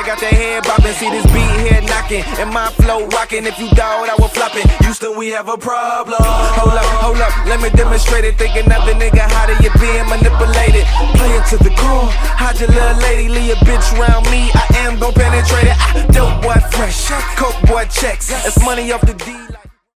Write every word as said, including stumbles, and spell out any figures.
got that head bobbing. See this beat here knocking, and my flow rocking. If you doubt, I was flopping. Houston, we have a problem. Hold up, hold up, let me demonstrate it. Thinking nothing, nigga, how do you being manipulated? Play it to the core. How'd your little lady leave a bitch round me? I am gon' penetrate it. I dope boy fresh, coke boy checks. It's money off the D.